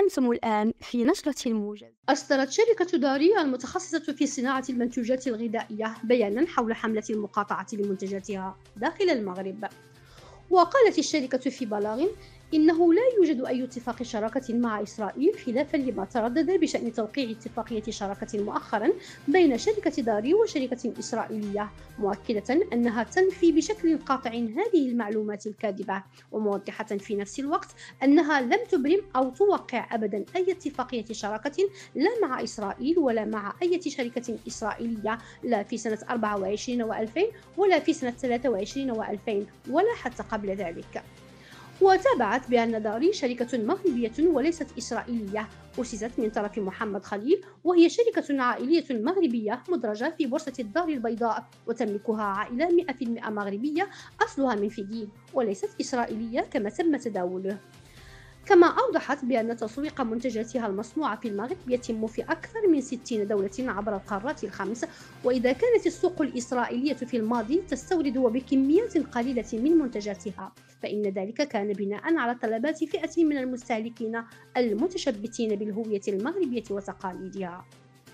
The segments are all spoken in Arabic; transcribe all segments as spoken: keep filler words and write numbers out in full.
أنتم الآن في نشرة الموجز. أصدرت شركة داري المتخصصة في صناعة المنتوجات الغذائية بيانًا حول حملة المقاطعة لمنتجاتها داخل المغرب. وقالت الشركة في بلاغ إنه لا يوجد أي اتفاق شراكة مع إسرائيل، خلافا لما تردد بشأن توقيع اتفاقية شراكة مؤخرا بين شركة داري وشركة إسرائيلية، مؤكدة أنها تنفي بشكل قاطع هذه المعلومات الكاذبة، وموضحة في نفس الوقت أنها لم تبرم أو توقع أبدا أي اتفاقية شراكة لا مع إسرائيل ولا مع أي شركة إسرائيلية، لا في سنة أربعة وعشرين وألفين ولا في سنة ثلاثة وعشرين وألفين ولا حتى قبل ذلك. وتابعت بأن داري شركة مغربية وليست إسرائيلية، أسست من طرف محمد خليل، وهي شركة عائلية مغربية مدرجة في بورصة الدار البيضاء، وتملكها عائلة مئة بالمئة مغربية أصلها من فيجيل، وليست إسرائيلية كما تم تداوله. كما أوضحت بأن تسويق منتجاتها المصنوعة في المغرب يتم في أكثر من ستين دولة عبر القارات الخمس، وإذا كانت السوق الإسرائيلية في الماضي تستورد وبكميات قليلة من منتجاتها، فإن ذلك كان بناء على طلبات فئة من المستهلكين المتشبتين بالهوية المغربية وتقاليدها.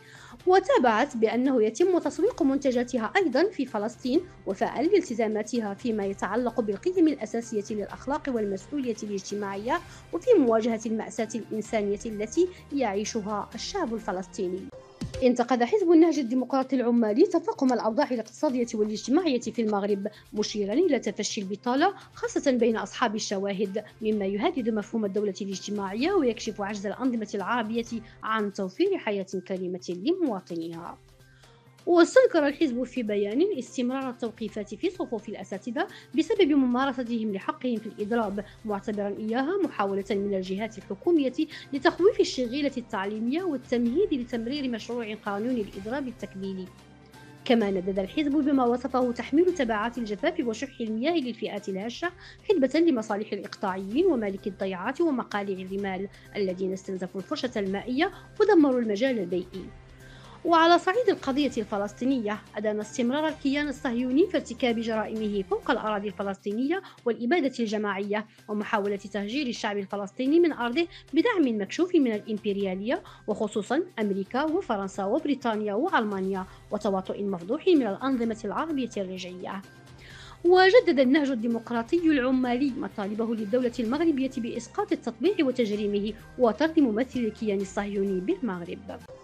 وتابعت بأنه يتم تسويق منتجاتها أيضا في فلسطين وفاء لالتزاماتها فيما يتعلق بالقيم الأساسية للأخلاق والمسؤولية الاجتماعية، وفي مواجهة المأساة الإنسانية التي يعيشها الشعب الفلسطيني. انتقد حزب النهج الديمقراطي العمالي تفاقم الأوضاع الاقتصادية والاجتماعية في المغرب، مشيرا إلى تفشي البطالة خاصة بين أصحاب الشواهد، مما يهدد مفهوم الدولة الاجتماعية ويكشف عجز الأنظمة العربية عن توفير حياة كريمة لمواطنيها. واستنكر الحزب في بيان استمرار التوقيفات في صفوف الأساتذة بسبب ممارستهم لحقهم في الإضراب، معتبرا إياها محاولة من الجهات الحكومية لتخويف الشغيلة التعليمية والتمهيد لتمرير مشروع قانون الإضراب التكميلي. كما ندد الحزب بما وصفه تحميل تبعات الجفاف وشح المياه للفئات الهشة حلبة لمصالح الإقطاعيين ومالكي الضيعات ومقالع الرمال الذين استنزفوا الفرشة المائية ودمروا المجال البيئي. وعلى صعيد القضية الفلسطينية، أدان استمرار الكيان الصهيوني في ارتكاب جرائمه فوق الأراضي الفلسطينية والإبادة الجماعية ومحاولة تهجير الشعب الفلسطيني من أرضه بدعم مكشوف من الإمبريالية، وخصوصا أمريكا وفرنسا وبريطانيا وألمانيا، وتواطؤ مفضوح من الأنظمة العربية الرجعية. وجدد النهج الديمقراطي العمالي مطالبه للدولة المغربية بإسقاط التطبيع وتجريمه وطرد ممثل الكيان الصهيوني بالمغرب.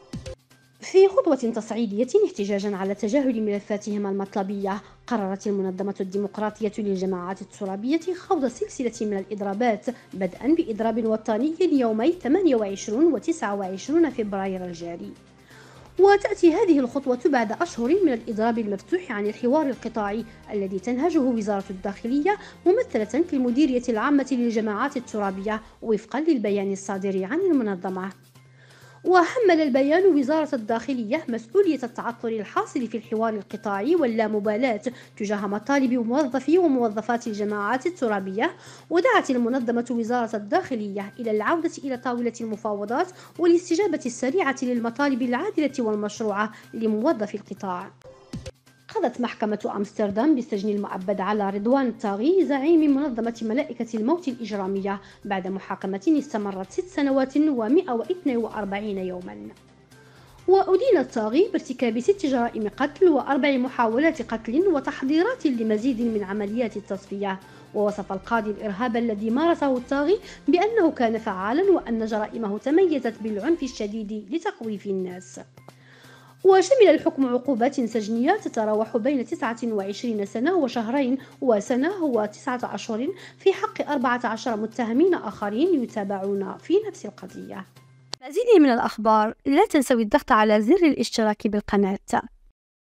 في خطوة تصعيدية احتجاجا على تجاهل ملفاتهم المطلبية، قررت المنظمة الديمقراطية للجماعات الترابية خوض سلسلة من الإضرابات بدءا بإضراب وطني يومي ثمانية وعشرين و تسعة وعشرين فبراير الجاري. وتأتي هذه الخطوة بعد أشهر من الإضراب المفتوح عن الحوار القطاعي الذي تنهجه وزارة الداخلية ممثلة في المديرية العامة للجماعات الترابية وفقا للبيان الصادر عن المنظمة. وحمل البيان وزارة الداخلية مسؤولية التعثر الحاصل في الحوار القطاعي واللامبالاة تجاه مطالب موظفي وموظفات الجماعات الترابية، ودعت المنظمة وزارة الداخلية إلى العودة إلى طاولة المفاوضات والاستجابة السريعة للمطالب العادلة والمشروعة لموظفي القطاع. قضت محكمة أمستردام بالسجن المؤبد على رضوان الطاغي زعيم منظمة ملائكة الموت الإجرامية بعد محاكمة استمرت ست سنوات ومئة واثنين وأربعين يوما. وأدين الطاغي بارتكاب ست جرائم قتل وأربع محاولات قتل وتحضيرات لمزيد من عمليات التصفية. ووصف القاضي الإرهاب الذي مارسه الطاغي بأنه كان فعالا وأن جرائمه تميزت بالعنف الشديد لتخويف الناس. وشمل الحكم عقوبات سجنية تتراوح بين تسعة وعشرين سنة وشهرين وسنة وتسعة أشهر في حق أربعة عشر متهمين آخرين يتابعون في نفس القضية. مزيد من الأخبار لا تنسوا الضغط على زر الاشتراك بالقناة.